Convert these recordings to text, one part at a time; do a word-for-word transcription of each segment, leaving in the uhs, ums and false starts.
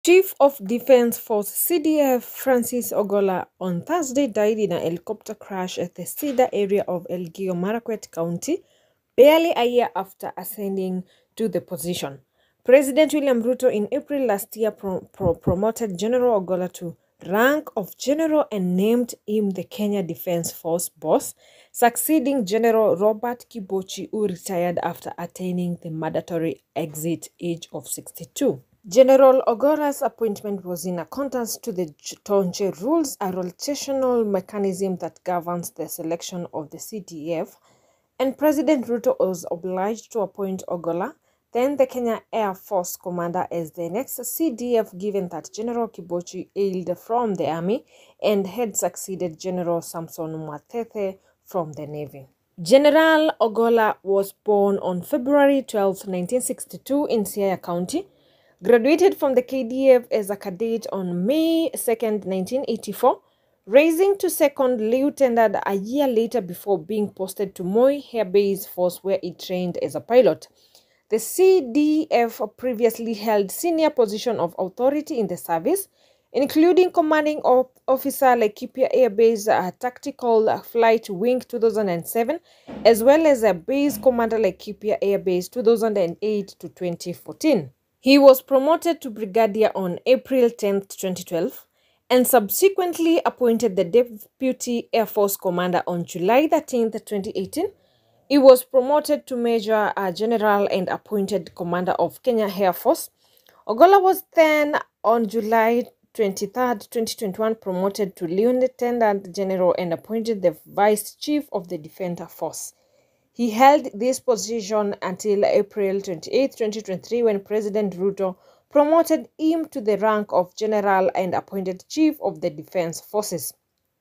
Chief of Defense Force C D F Francis Ogola on Thursday died in a helicopter crash at the Cedar area of Elgeyo Marakwet County, barely a year after ascending to the position. President William Ruto in April last year pro pro promoted General Ogola to rank of general and named him the Kenya Defense Force boss, succeeding General Robert Kibochi, who retired after attaining the mandatory exit age of sixty-two. General Ogola's appointment was in accordance to the Tonje rules, a rotational mechanism that governs the selection of the C D F, and President Ruto was obliged to appoint Ogola, then the Kenya Air Force commander, as the next C D F, given that General Kibochi hailed from the army and had succeeded General Samson Mwatete from the Navy. General Ogola was born on February twelfth, nineteen sixty-two in Siaya County, graduated from the K D F as a cadet on May second, nineteen eighty-four, rising to second lieutenant a year later before being posted to Moi Air Base Force, where he trained as a pilot. The C D F previously held senior position of authority in the service, including commanding officer Laikipia Air Base uh, Tactical Flight Wing two thousand seven, as well as a base commander Laikipia Air Base two thousand eight to twenty fourteen. He was promoted to brigadier on April tenth, twenty twelve, and subsequently appointed the Deputy Air Force Commander on July thirteenth, twenty eighteen. He was promoted to Major uh, General and appointed Commander of Kenya Air Force. Ogola was then, on July twenty-third, twenty twenty-one, promoted to Lieutenant General and appointed the Vice Chief of the Defense Force. He held this position until April twenty-eighth, twenty twenty-three, when President Ruto promoted him to the rank of General and appointed Chief of the Defense Forces.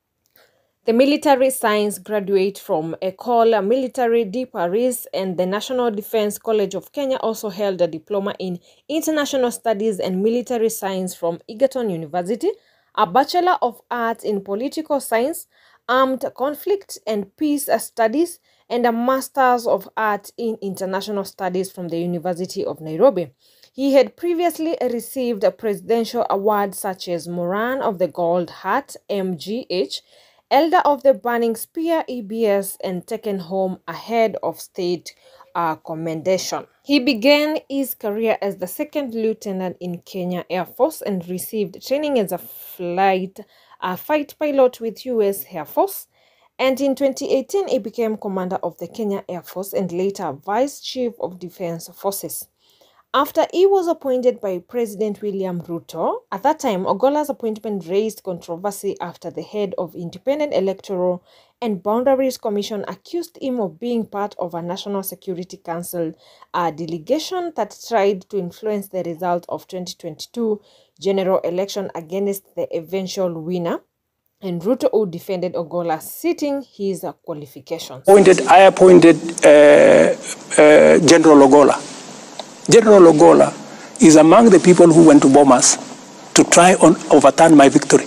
The military science graduate from École Militaire de Paris and the National Defense College of Kenya also held a diploma in International Studies and Military Science from Egerton University, a Bachelor of Arts in Political Science, Armed Conflict and Peace Studies, and a Masters of Arts in International Studies from the University of Nairobi. He had previously received a presidential awards such as Moran of the Gold Heart, M G H, Elder of the Burning Spear, E B S, and taken home a head of state uh, commendation. He began his career as the second lieutenant in Kenya Air Force and received training as a flight a fight pilot with U S Air Force. And in twenty eighteen, he became commander of the Kenya Air Force and later Vice Chief of Defense Forces. After he was appointed by President William Ruto, at that time, Ogola's appointment raised controversy after the head of Independent Electoral and Boundaries Commission accused him of being part of a National Security Council a delegation that tried to influence the result of twenty twenty-two general election against the eventual winner, and Ruto, who defended Ogola, citing his uh, qualifications. Appointed, I appointed uh, uh, General Ogola. General Ogola is among the people who went to Bomas to try and overturn my victory.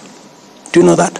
Do you know that?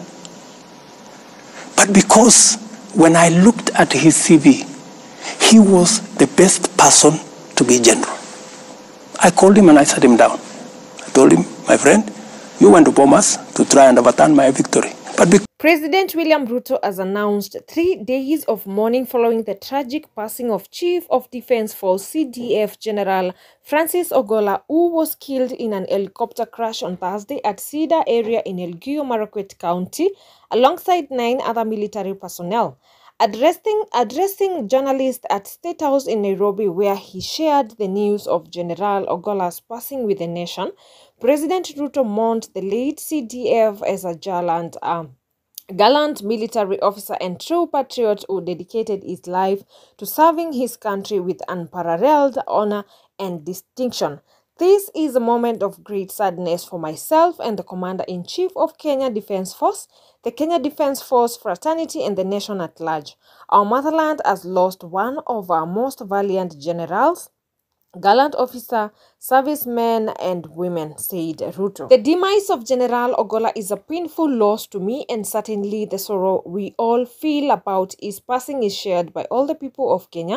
But because when I looked at his C V, he was the best person to be general. I called him and I sat him down. I told him, my friend, you went to Bomas to try and overturn my victory. But President William Ruto has announced three days of mourning following the tragic passing of Chief of Defense Force C D F General Francis Ogola, who was killed in an helicopter crash on Thursday at Cedar area in Elgeyo Marakwet County, alongside nine other military personnel. Addressing, addressing journalists at State House in Nairobi, where he shared the news of General Ogola's passing with the nation, President Ruto mourned the late C D F as a gallant, um, gallant military officer and true patriot who dedicated his life to serving his country with unparalleled honor and distinction. This is a moment of great sadness for myself and the Commander-in-Chief of Kenya Defense Force, the Kenya Defense Force fraternity, and the nation at large. Our motherland has lost one of our most valiant generals, gallant officer, servicemen, and women, said Ruto. The demise of General Ogola is a painful loss to me, and certainly the sorrow we all feel about his passing is shared by all the people of Kenya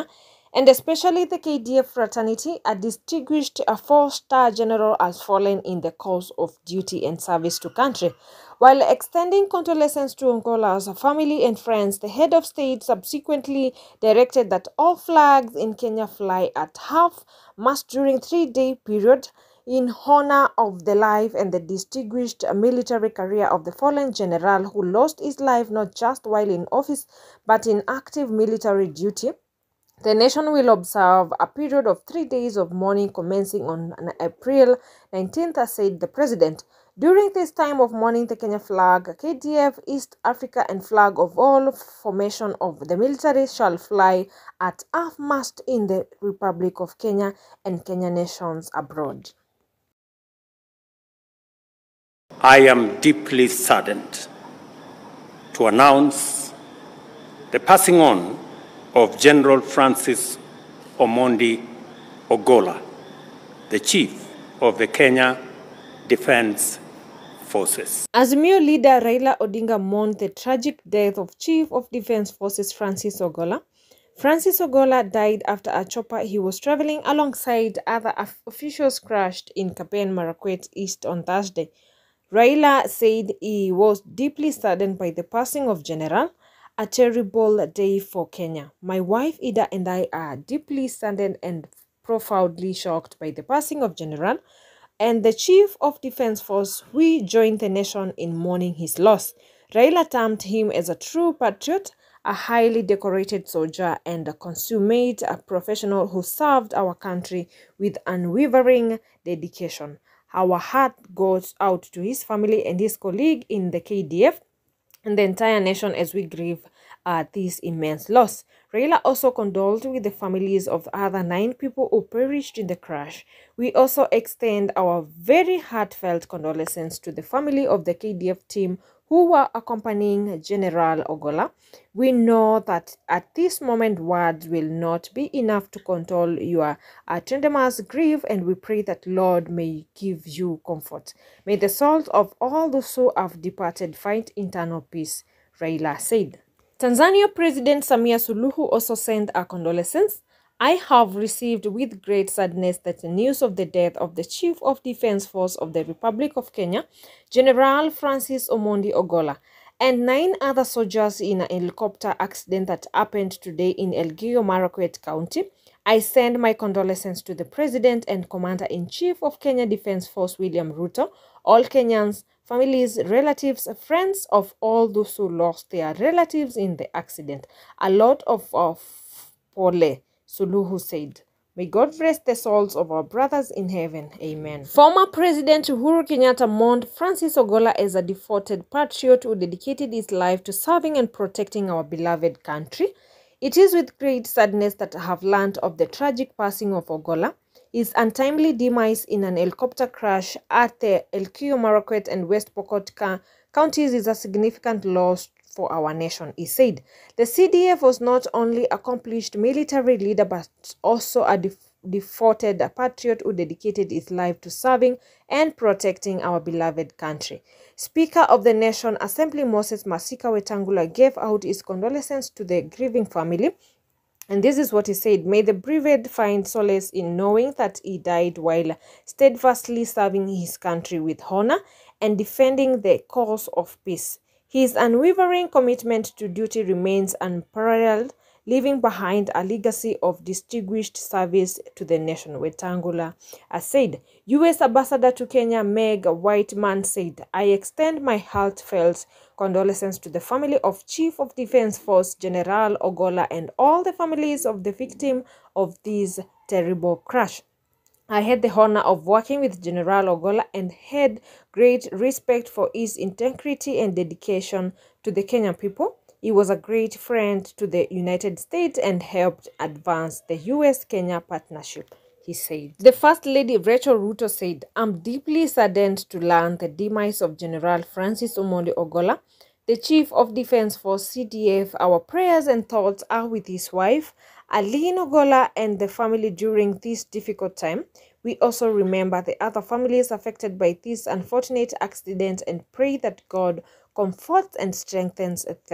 and especially the K D F fraternity. A distinguished four-star general has fallen in the course of duty and service to country. While extending condolences to Ogola's family and friends, the head of state subsequently directed that all flags in Kenya fly at half-mast during three-day period in honor of the life and the distinguished military career of the fallen general who lost his life not just while in office but in active military duty. The nation will observe a period of three days of mourning commencing on April nineteenth, said the president. During this time of mourning, the Kenya flag, K D F, East Africa, and flag of all formation of the military shall fly at half-mast in the Republic of Kenya and Kenya nations abroad. I am deeply saddened to announce the passing on of General Francis Omondi Ogola, the Chief of the Kenya Defence Forces. Azimio leader Raila Odinga mourned the tragic death of Chief of Defence Forces Francis Ogola. Francis Ogola died after a chopper he was traveling alongside other officials crashed in Kapen, Marakwet East on Thursday. Raila said he was deeply saddened by the passing of General. A terrible day for Kenya. My wife Ida and I are deeply saddened and profoundly shocked by the passing of General and the Chief of Defence Force. We join the nation in mourning his loss. Raila termed him as a true patriot, a highly decorated soldier and a consummate a professional who served our country with unwavering dedication. Our heart goes out to his family and his colleague in the K D F and the entire nation as we grieve at this immense loss. Raila also condoled with the families of the other nine people who perished in the crash. We also extend our very heartfelt condolences to the family of the K D F team who were accompanying General Ogola. We know that at this moment words will not be enough to condole your tremendous grief, and we pray that Lord may give you comfort. May the souls of all those who have departed find eternal peace, Raila said. Tanzania President Samia Suluhu also sent our condolences. I have received with great sadness that the news of the death of the Chief of Defence Force of the Republic of Kenya, General Francis Omondi Ogola, and nine other soldiers in a helicopter accident that happened today in Elgeyo Marakwet County. I send my condolences to the President and Commander-in-Chief of Kenya Defence Force, William Ruto, all Kenyans, families, relatives, friends of all those who lost their relatives in the accident. A lot of, of pole, Suluhu said. May God rest the souls of our brothers in heaven. Amen. Former President Uhuru Kenyatta mourned Francis Ogola as a devoted patriot who dedicated his life to serving and protecting our beloved country. It is with great sadness that I have learned of the tragic passing of Ogola. His untimely demise in an helicopter crash at the Elgeyo Marakwet and West Pokot counties is a significant loss for our nation, he said. The C D F was not only an accomplished military leader but also a def devoted patriot who dedicated his life to serving and protecting our beloved country. Speaker of the Nation Assembly Moses Masika Wetangula gave out his condolences to the grieving family. And this is what he said: may the bereaved find solace in knowing that he died while steadfastly serving his country with honor and defending the cause of peace. His unwavering commitment to duty remains unparalleled, leaving behind a legacy of distinguished service to the nation, Wetangula has said. U S Ambassador to Kenya Meg Whitman said, I extend my heartfelt condolences to the family of Chief of Defence Force General Ogola and all the families of the victim of this terrible crash. I had the honor of working with General Ogola and had great respect for his integrity and dedication to the Kenyan people. He was a great friend to the United States and helped advance the U S Kenya partnership, he said. The First Lady Rachel Ruto said, I'm deeply saddened to learn the demise of General Francis Omondi Ogola, the Chief of Defence Force C D F. Our prayers and thoughts are with his wife, Aline Ogola, and the family during this difficult time. We also remember the other families affected by this unfortunate accident and pray that God comforts and strengthens them.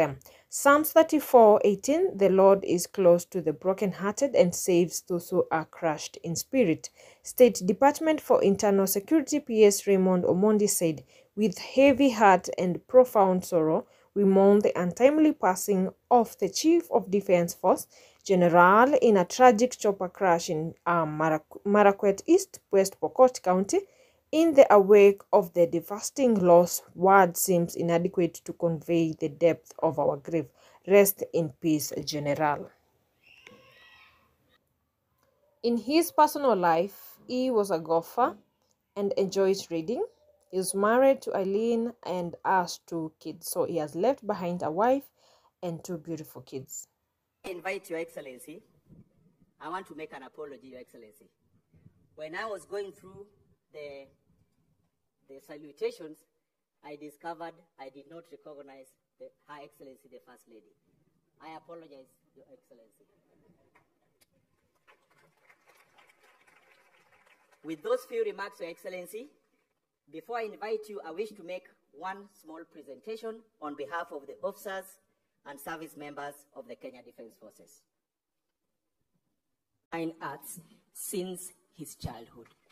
Psalms thirty-four eighteen, the Lord is close to the brokenhearted and saves those who are crushed in spirit. State Department for Internal Security P S Raymond Omondi said, with heavy heart and profound sorrow, we mourn the untimely passing of the Chief of Defense Force, General, in a tragic chopper crash in um, Marakwet East, West Pokot County. In the wake of the devastating loss, word seems inadequate to convey the depth of our grief. Rest in peace, General. In his personal life, he was a golfer and enjoyed reading. He was married to Eileen and has two kids, so he has left behind a wife and two beautiful kids. I invite Your Excellency. I want to make an apology, Your Excellency. When I was going through the the salutations, I discovered I did not recognize the, Her Excellency, the First Lady. I apologize, Your Excellency. With those few remarks, Your Excellency, before I invite you, I wish to make one small presentation on behalf of the officers and service members of the Kenya Defense Forces. Fine arts since his childhood.